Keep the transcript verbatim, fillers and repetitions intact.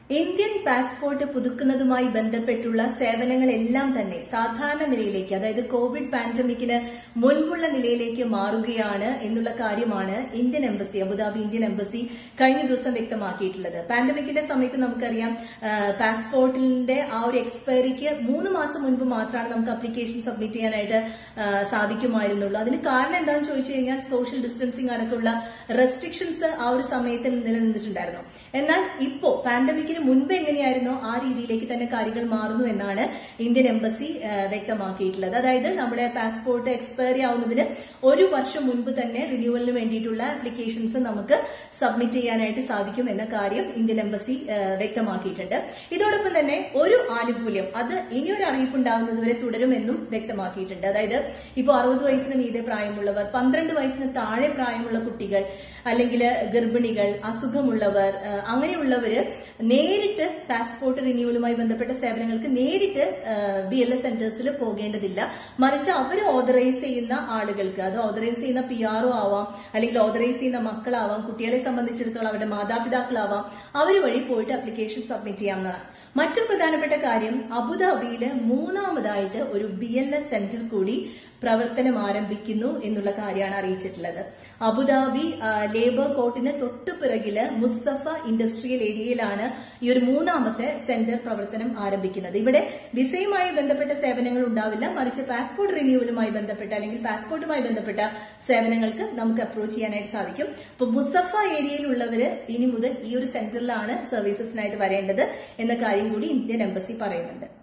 Indian passport പുതുക്കുന്നതുമായി ബന്ധപ്പെട്ടുള്ള സേവനങ്ങളെല്ലാം തന്നെ സാധാരണ നിലയിലേക്ക്, അതായത് കോവിഡ് പാൻഡമിക്കിന് മുൻപുള്ള നിലയിലേക്ക് മാറുകയാണ് എന്നുള്ള കാര്യമാണ് Indian embassy, Abu Dhabi Indian embassy കഴിഞ്ഞ ദിവസം വ്യക്തമാക്കിയിട്ടുള്ളത്. പാൻഡമിക്കിന്റെ സമയത്ത് നമുക്കറിയാം പാസ്പോർട്ടിന്റെ ആ ഒരു എക്സ്പയറിക്ക് മൂന്ന് മാസം മുൻപ് മാത്രമാണ് നമുക്ക് അപ്ലിക്കേഷൻ സബ്മിറ്റ് ചെയ്യാനായിട്ട് സാധിക്കുമായിരുന്നുള്ളൂ. അതിന് കാരണം എന്താണെന്ന് ചോദിച്ചു കഴിഞ്ഞാൽ സോഷ്യൽ ഡിസ്റ്റൻസിംഗ് അടക്കമുള്ള റെസ്ട്രിക്ഷൻസ് ആ ഒരു സമയത്ത് നിലനിന്നിട്ടുണ്ടായിരുന്നു. എന്നാൽ ഇപ്പോ പാൻഡമിക്കിന് മുൻപ് എങ്ങനെയായിരുന്നോ ആ രീതിയിലേക്ക് തന്നെ കാര്യങ്ങൾ മാറുന്നു എന്നാണ് ഇന്ത്യൻ എംബസി വ്യക്തമാക്കിയിട്ടുള്ളത്. അതായത് നമ്മുടെ പാസ്പോർട്ട് എക്സ്പയറി ആവുന്നതിന് ഒരു വർഷം മുൻപ് തന്നെ റിന്യൂവലിന് വേണ്ടിയിട്ടുള്ള ആപ്ലിക്കേഷൻസ് നമുക്ക് സബ്മിറ്റ് ചെയ്യാനായിട്ട് സാധിക്കും എന്ന കാര്യം ഇന്ത്യൻ എംബസി വ്യക്തമാക്കിയിട്ടുണ്ട്. ഇതോടൊപ്പം തന്നെ ഒരു ആനുകൂല്യം അത് ഇനിയൊരു അറിയിപ്പ് ഉണ്ടാകുന്നതുവരെ തുടരുമെന്നും വ്യക്തമാക്കിയിട്ടുണ്ട്. അതായത് ഇപ്പോൾ അറുപത് വയസ്സിന് മീതെ പ്രായമുള്ളവർ, പന്ത്രണ്ട് വയസ്സിന് താഴെ പ്രായമുള്ള കുട്ടികൾ, അല്ലെങ്കിൽ ഗർഭിണികൾ, അസുഖമുള്ളവർ, അങ്ങനെയുള്ളവര് നേരിട്ട് പാസ്പോർട്ട് റിന്യൂവലുമായി ബന്ധപ്പെട്ട സേവനങ്ങൾക്ക് നേരിട്ട് ബി എൽ എസ് സെന്റേഴ്സിൽ പോകേണ്ടതില്ല. മറിച്ച് അവർ ഓതറൈസ് ചെയ്യുന്ന ആളുകൾക്ക്, അത് ഓതറൈസ് ചെയ്യുന്ന പി ആർ ഒ ആവാം, അല്ലെങ്കിൽ ഓതറൈസ് ചെയ്യുന്ന മക്കളാവാം, കുട്ടികളെ സംബന്ധിച്ചിടത്തോളം അവരുടെ മാതാപിതാക്കളാവാം, അവർ വഴി പോയിട്ട് ആപ്ലിക്കേഷൻ സബ്മിറ്റ് ചെയ്യാവുന്നതാണ്. മറ്റൊരു പ്രധാനപ്പെട്ട കാര്യം, അബുദാബിയില് മൂന്നാമതായിട്ട് ഒരു ബി എൽ എസ് സെന്റർ കൂടി പ്രവർത്തനം ആരംഭിക്കുന്നു എന്നുള്ള കാര്യമാണ് അറിയിച്ചിട്ടുള്ളത്. അബുദാബി ലേബർ കോർട്ടിന് തൊട്ടുപിറകില് മുസഫ ഇൻഡസ്ട്രിയൽ ഏരിയയിലാണ് ഈ ഒരു മൂന്നാമത്തെ സെന്റർ പ്രവർത്തനം ആരംഭിക്കുന്നത്. ഇവിടെ വിസയുമായി ബന്ധപ്പെട്ട സേവനങ്ങൾ ഉണ്ടാവില്ല, മറിച്ച് പാസ്പോർട്ട് റിന്യൂവലുമായി ബന്ധപ്പെട്ട അല്ലെങ്കിൽ പാസ്പോർട്ടുമായി ബന്ധപ്പെട്ട സേവനങ്ങൾക്ക് നമുക്ക് അപ്രോച്ച് ചെയ്യാനായിട്ട് സാധിക്കും. അപ്പൊ മുസഫ ഏരിയയിലുള്ളവര് ഇനി മുതൽ ഈ ഒരു സെന്ററിലാണ് സർവീസസിനായിട്ട് വരേണ്ടത് എന്ന കാര്യം കൂടി ഇന്ത്യൻ എംബസി പറയുന്നുണ്ട്.